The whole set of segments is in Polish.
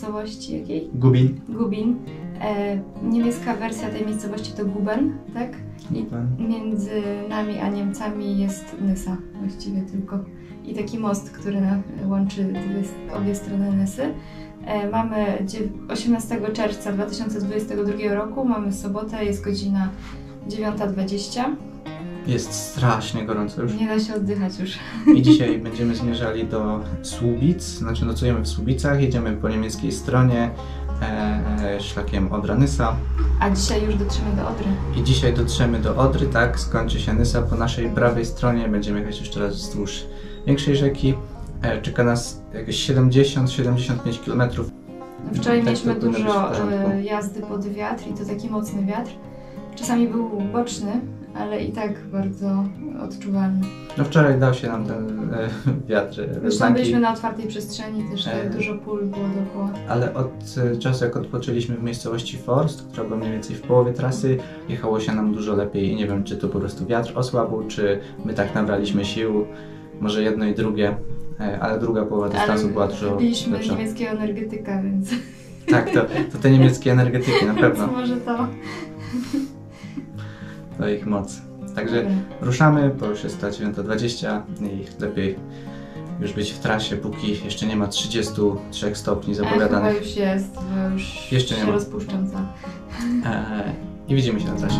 miejscowości jakiej? Gubin. Gubin. Niemiecka wersja tej miejscowości to Guben, tak? I między nami a Niemcami jest Nysa właściwie tylko. I taki most, który łączy obie strony Nysy. Mamy 18 czerwca 2022 roku, mamy sobotę, jest godzina 9:20. Jest strasznie gorąco już. Nie da się oddychać już. I dzisiaj będziemy zmierzali do Słubic, znaczy nocujemy w Słubicach, jedziemy po niemieckiej stronie szlakiem Odra-Nysa. A dzisiaj już dotrzemy do Odry. I dzisiaj dotrzemy do Odry, tak, skończy się Nysa po naszej prawej stronie, będziemy jechać jeszcze raz wzdłuż większej rzeki. Czeka nas jakieś 70-75 km. Wczoraj mieliśmy dużo jazdy pod wiatr i to taki mocny wiatr. Czasami był boczny, ale i tak bardzo odczuwalny. No wczoraj dał się nam ten wiatr we Zresztą byliśmy na otwartej przestrzeni, też dużo pól było dookoła. Ale od czasu jak odpoczęliśmy w miejscowości Forst, która była mniej więcej w połowie trasy, jechało się nam dużo lepiej i nie wiem, czy to po prostu wiatr osłabł, czy my tak nabraliśmy sił, może jedno i drugie, ale druga połowa dystansu była dużo lepsza. Byliśmy niemieckiego energetyka, więc... Tak, to te niemieckie energetyki na pewno. Może to... To ich moc. Także ruszamy, bo już jest ta 9:20 i lepiej już być w trasie, póki jeszcze nie ma 33 stopni zapowiadanych. Chyba już jest, bo już jeszcze się rozpuszczam co. I widzimy się na trasie.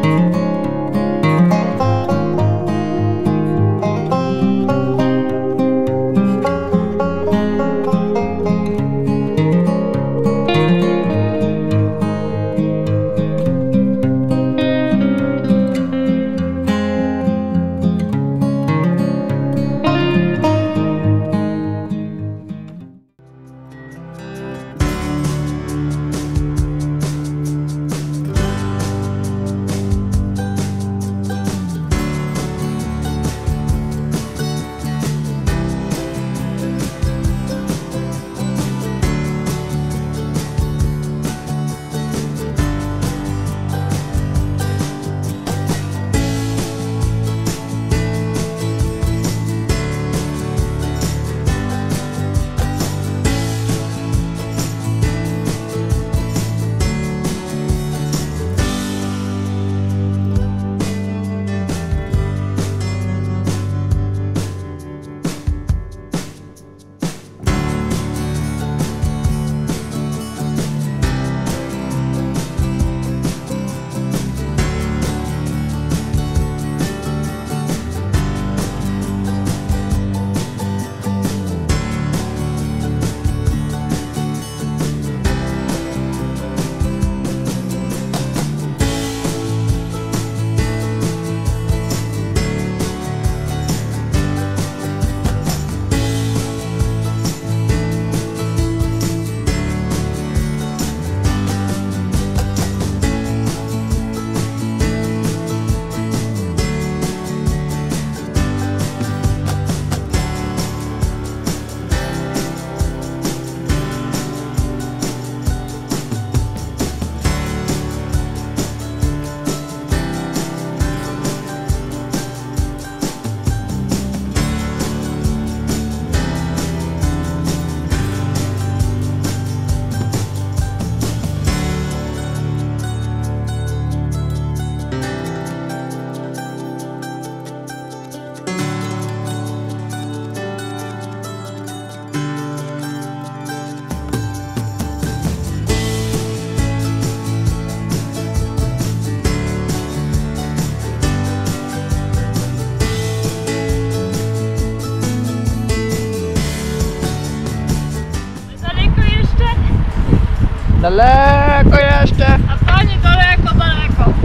Daleko jeszcze! A to nie daleko, daleko.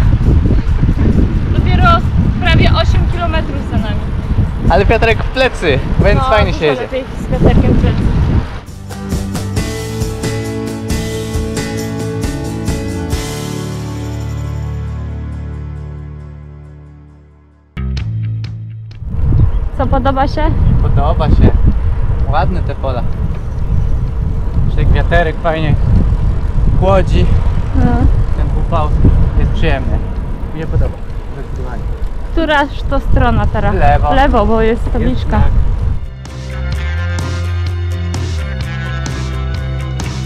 Dopiero prawie 8 km za nami. Ale wiatrek w plecy, więc fajnie się jedzie. Lepiej z wiaterkiem w plecy. Co, podoba się? Podoba się. Ładne te pola. Jeszcze wiaterek fajnie chłodzi. No. Ten upał jest przyjemny. Mi się podoba. Zdecydowanie. Któraż to strona teraz? Lewo. Lewo, bo jest tabliczka.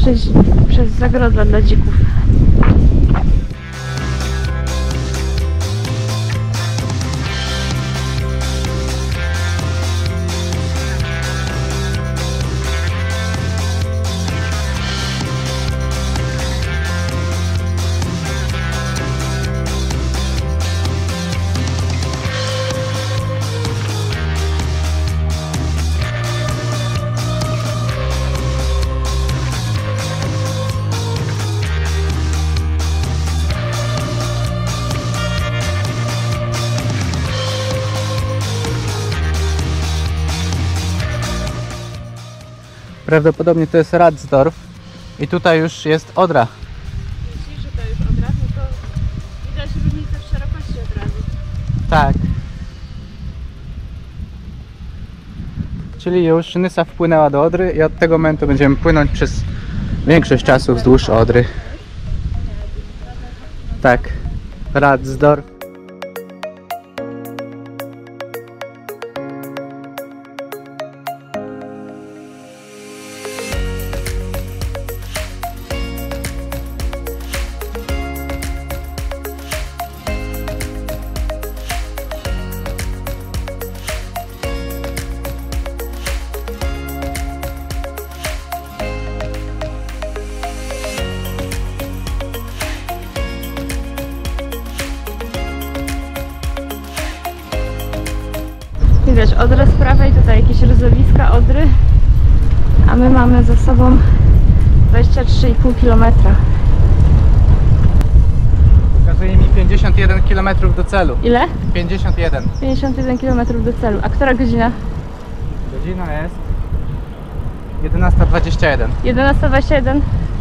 przejść przez zagrodę dla dzików. Prawdopodobnie to jest Radsdorf i tutaj już jest Odra. Myślisz, że to już od razu? To widać różnicę w szerokości od razu. Tak. Czyli już Nysa wpłynęła do Odry i od tego momentu będziemy płynąć przez większość czasu wzdłuż Odry. Tak. Radsdorf. Widać Odrę z prawej, tutaj jakieś ryzowiska Odry, a my mamy za sobą 23,5 km. Pokazuje mi 51 km do celu. Ile? 51. 51 km do celu. A która godzina? Godzina jest 11:21. 11:21.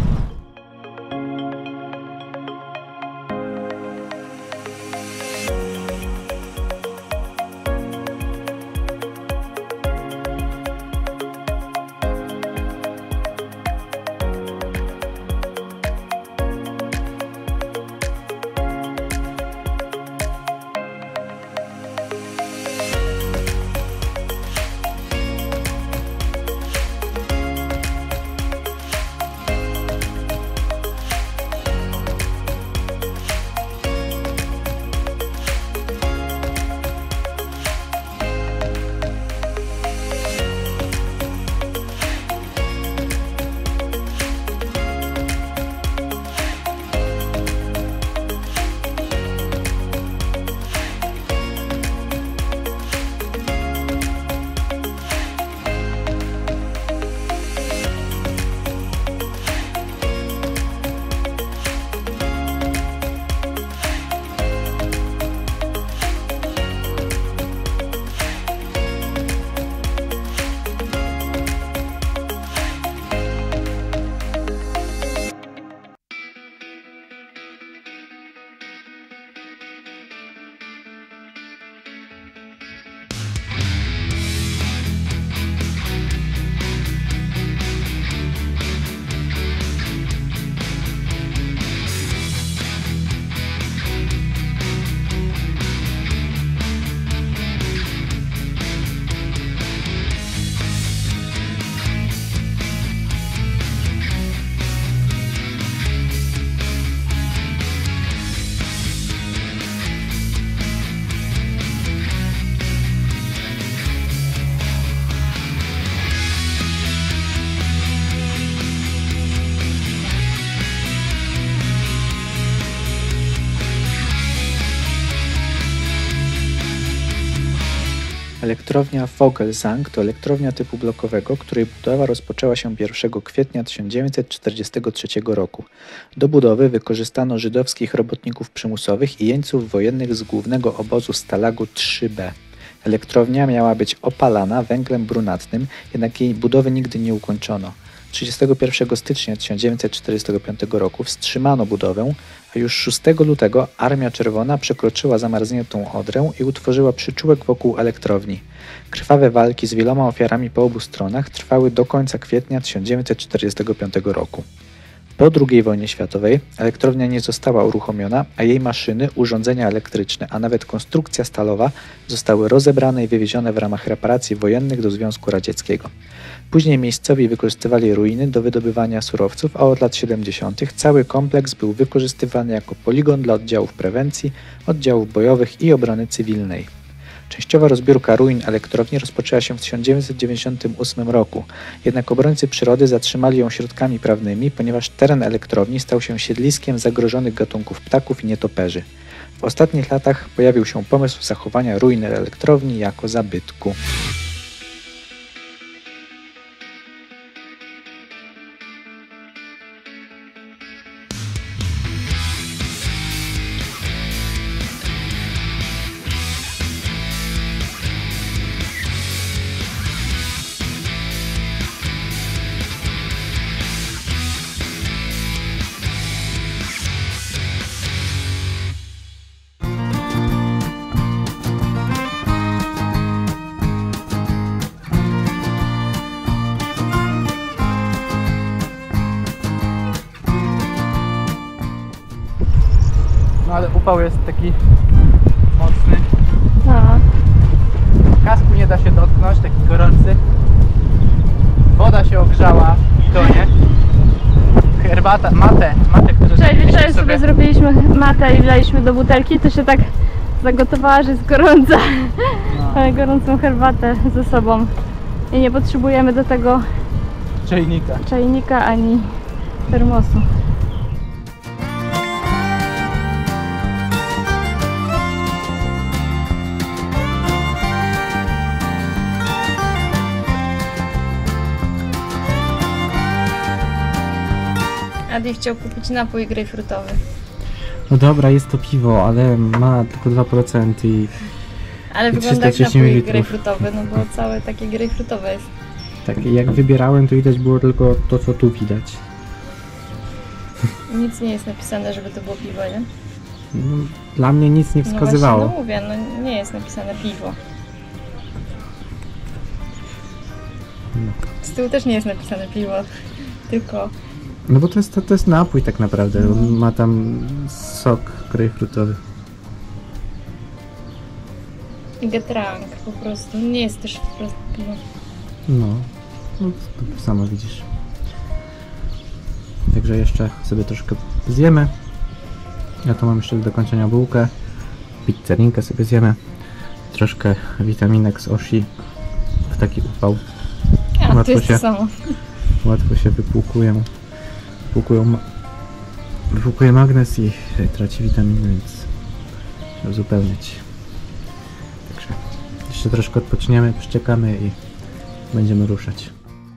Elektrownia Vogelsang to elektrownia typu blokowego, której budowa rozpoczęła się 1 kwietnia 1943 roku. Do budowy wykorzystano żydowskich robotników przymusowych i jeńców wojennych z głównego obozu Stalagu 3B. Elektrownia miała być opalana węglem brunatnym, jednak jej budowy nigdy nie ukończono. 31 stycznia 1945 roku wstrzymano budowę, a już 6 lutego Armia Czerwona przekroczyła zamarzniętą Odrę i utworzyła przyczółek wokół elektrowni. Krwawe walki z wieloma ofiarami po obu stronach trwały do końca kwietnia 1945 roku. Po II wojnie światowej elektrownia nie została uruchomiona, a jej maszyny, urządzenia elektryczne, a nawet konstrukcja stalowa zostały rozebrane i wywiezione w ramach reparacji wojennych do Związku Radzieckiego. Później miejscowi wykorzystywali ruiny do wydobywania surowców, a od lat 70. cały kompleks był wykorzystywany jako poligon dla oddziałów prewencji, oddziałów bojowych i obrony cywilnej. Częściowa rozbiórka ruin elektrowni rozpoczęła się w 1998 roku, jednak obrońcy przyrody zatrzymali ją środkami prawnymi, ponieważ teren elektrowni stał się siedliskiem zagrożonych gatunków ptaków i nietoperzy. W ostatnich latach pojawił się pomysł zachowania ruin elektrowni jako zabytku. No ale upał jest taki mocny. No. Kasku nie da się dotknąć, taki gorący. Woda się ogrzała w bitonie. Herbata, matę, którą Wczoraj sobie zrobiliśmy matę i wlaliśmy do butelki, to się tak zagotowała, że jest gorąca. No. Mamy gorącą herbatę ze sobą i nie potrzebujemy do tego czajnika. ani termosu. Adi chciał kupić napój grejpfrutowy. No dobra, jest to piwo, ale ma tylko 2% i... Ale I wygląda jak 330 napój ml. grejpfrutowy, no bo całe takie grejpfrutowe jest. Tak, jak wybierałem, to widać było tylko to, co tu widać. Nic nie jest napisane, żeby to było piwo, nie? No, dla mnie nic nie wskazywało. No właśnie, no mówię, no nie jest napisane piwo. No. Z tyłu też nie jest napisane piwo, tylko... No bo to jest napój tak naprawdę, on ma tam sok grejpfrutowy. Getränk po prostu, nie jest też po prostu piwo. No to sama widzisz. Także jeszcze sobie troszkę zjemy. Ja to mam jeszcze do dokończenia bułkę. Pizzerinkę sobie zjemy. Troszkę witaminek z Oshi w taki upał. A, to jest to samo. Łatwo się wypłukuje magnez i traci witaminy, więc trzeba uzupełniać. Także jeszcze troszkę odpoczniemy, przeczekamy i będziemy ruszać.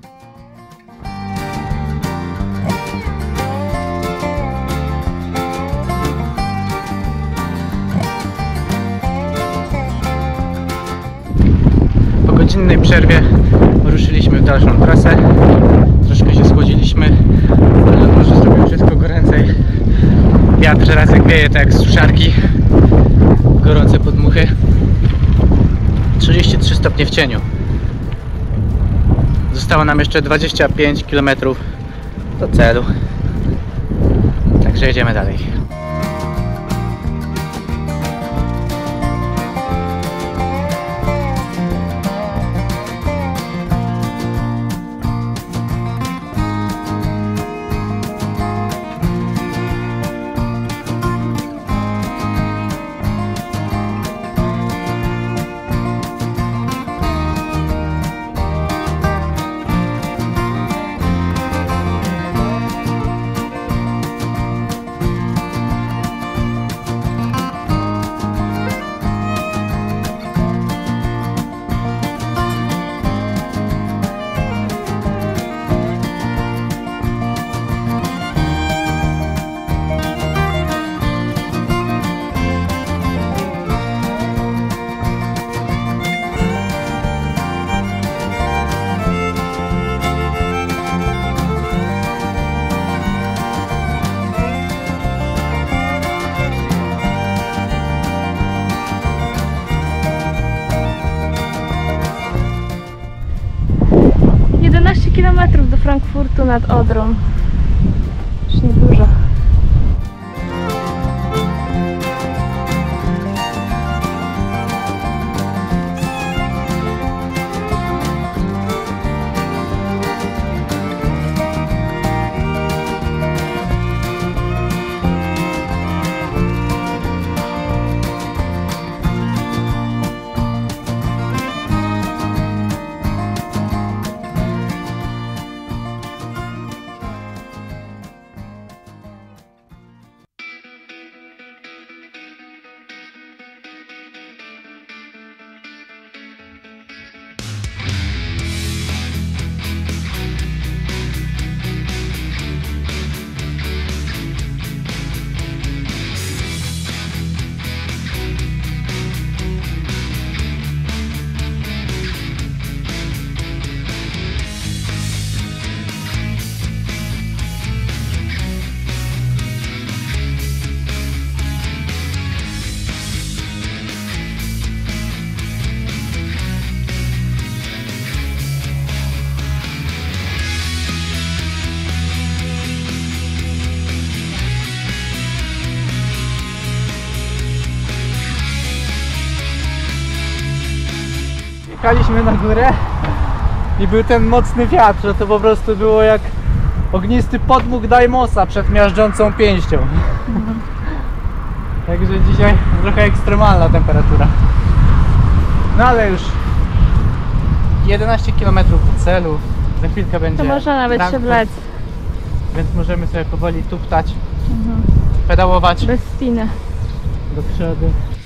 Po godzinnej przerwie ruszyliśmy w dalszą trasę. Troszkę się schłodziliśmy, ale może zrobiło wszystko goręcej. Wiatr razem wieje tak jak z suszarki. Gorące podmuchy. 33 stopnie w cieniu. Zostało nam jeszcze 25 km do celu. Także jedziemy dalej. Do Frankfurtu nad Odrą. Już niedużo. Jechaliśmy na górę i był ten mocny wiatr, że to po prostu było jak ognisty podmuch Daimosa przed miażdżącą pięścią. Także dzisiaj trochę ekstremalna temperatura. No ale już 11 km do celu, za chwilkę będzie. To można nawet się wlec. Więc możemy sobie powoli tuptać, pedałować Bez spiny. do przodu.